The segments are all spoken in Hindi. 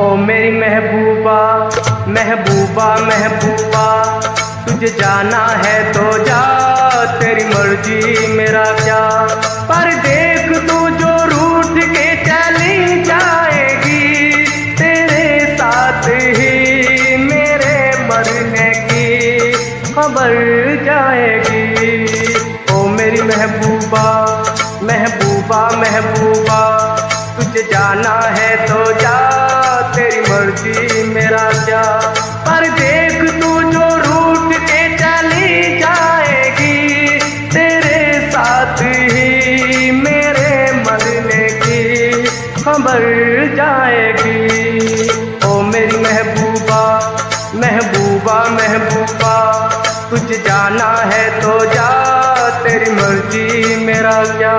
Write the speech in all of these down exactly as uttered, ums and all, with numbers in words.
ओ मेरी महबूबा महबूबा महबूबा, तुझे जाना है तो जा, तेरी मर्जी मेरा क्या। पर देख तू जो रूठ के चली जाएगी, तेरे साथ ही मेरे मरने की खबर जाएगी। ओ मेरी महबूबा महबूबा महबूबा, तुझे जाना है तो जा, तेरी मर्जी मेरा क्या। पर देख तू जो रूठ के चली जाएगी, तेरे साथ ही मेरे मरने की खबर जाएगी। ओ मेरी महबूबा महबूबा महबूबा, तुझे जाना है तो जा, तेरी मर्जी मेरा क्या।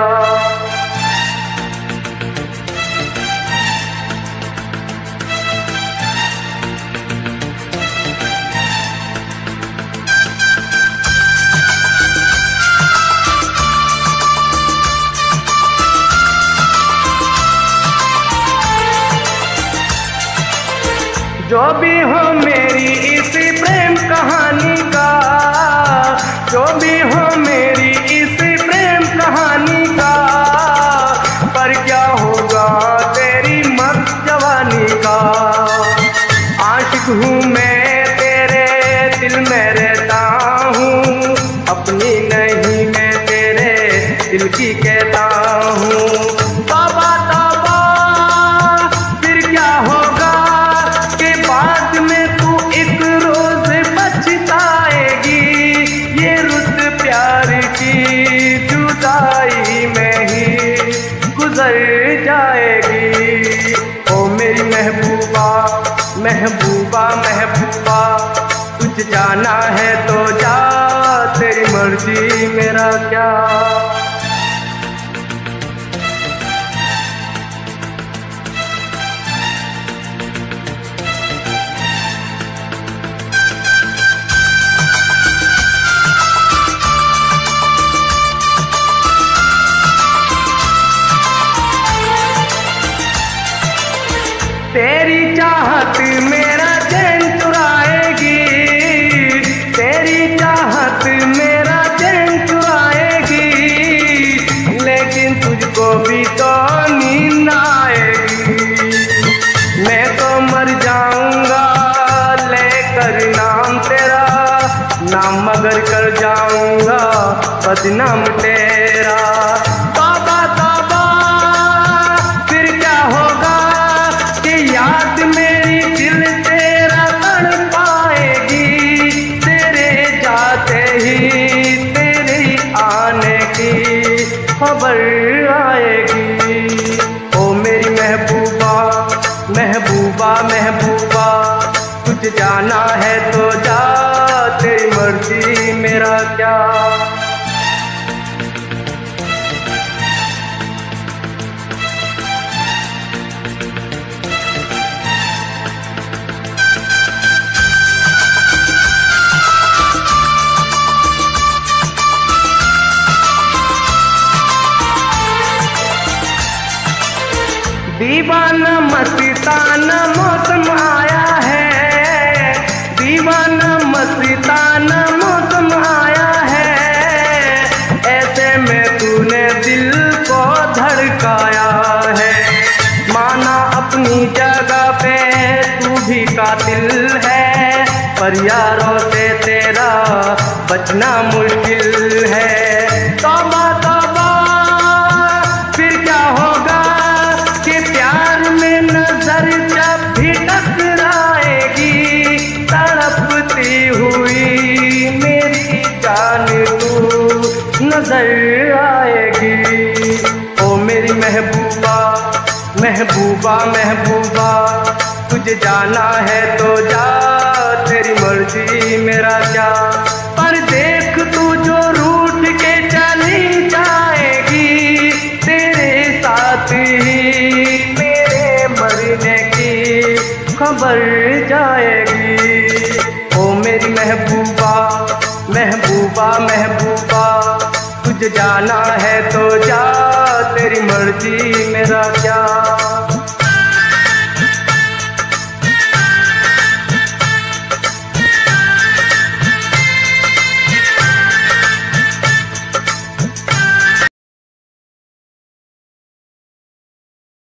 जो भी हो मेरी इस प्रेम कहानी का, जो भी हो मेरी इस प्रेम कहानी का, पर क्या होगा तेरी मस्त जवानी का। आशिक हूँ मैं तेरे दिल में रहता हूँ, अपनी नहीं मैं तेरे दिल की कहता हूँ। बाबा बाबा फिर क्या होगा के बाद में तू एक रोज पछताएगी, ये रुत प्यार की जुदाई में ही गुजर जाएगी। ओ मेरी महबूबा महबूबा महबूबा, तुझे जाना है तो जा, तेरी मर्जी मेरा क्या। तेरी चाहत मेरा चैन चुराएगी, तेरी चाहत मेरा चैन चुराएगी, लेकिन तुझको भी तो नींद आएगी। मैं तो मर जाऊंगा लेकर नाम तेरा, नाम मगर कर जाऊंगा बदनाम तेरा। बाबा बाबा फिर क्या होगा, याद मेरी दिल तेरा तड़ पाएगी, तेरे जाते ही तेरे आने की खबर आएगी। ओ मेरी महबूबा महबूबा महबूबा, तुझे जाना है तो जा, तेरी मर्जी मेरा क्या। दीवाना मस्ताना मौसम आया है, दीवाना मस्ताना मौसम आया है, ऐसे में तूने दिल को धड़काया है। माना अपनी जगह पे तू भी कातिल है, पर यारों से तेरा बचना मुश्किल है। तौबा तौबा फिर क्या होगा कि प्यार में नजर जब भी टकराएगी, तड़पती हुई मेरी जान तू नजर आएगी। ओ मेरी महबूबा महबूबा महबूबा, तुझे जाना है तो जा, तेरी मर्जी मेरा क्या। पर देख तू जो रूठ के चली जाएगी, तेरे साथ ही मेरे मरने की खबर जाएगी। ओ मेरी महबूबा महबूबा महबूबा, तुझे जाना है तो जा, तेरी मर्जी मेरा क्या।